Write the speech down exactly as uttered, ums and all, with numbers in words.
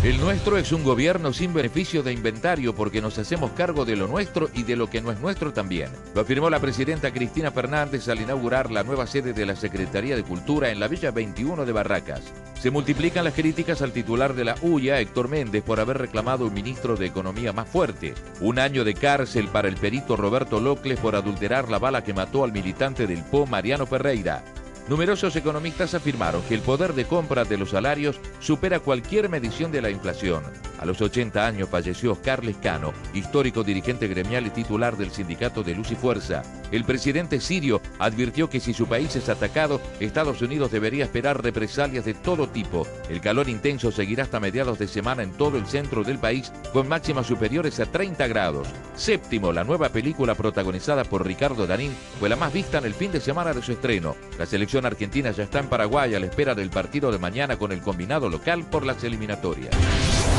El nuestro es un gobierno sin beneficio de inventario porque nos hacemos cargo de lo nuestro y de lo que no es nuestro también. Lo afirmó la presidenta Cristina Fernández al inaugurar la nueva sede de la Secretaría de Cultura en la Villa veintiuno de Barracas. Se multiplican las críticas al titular de la U I A, Héctor Méndez, por haber reclamado un ministro de Economía más fuerte. Un año de cárcel para el perito Roberto Locles por adulterar la bala que mató al militante del P O, Mariano Ferreira. Numerosos economistas afirmaron que el poder de compra de los salarios supera cualquier medición de la inflación. A los ochenta años falleció Oscar Lescano, histórico dirigente gremial y titular del sindicato de Luz y Fuerza. El presidente sirio advirtió que si su país es atacado, Estados Unidos debería esperar represalias de todo tipo. El calor intenso seguirá hasta mediados de semana en todo el centro del país, con máximas superiores a treinta grados. Séptimo, la nueva película protagonizada por Ricardo Darín fue la más vista en el fin de semana de su estreno. La selección argentina ya está en Paraguay a la espera del partido de mañana con el combinado local por las eliminatorias.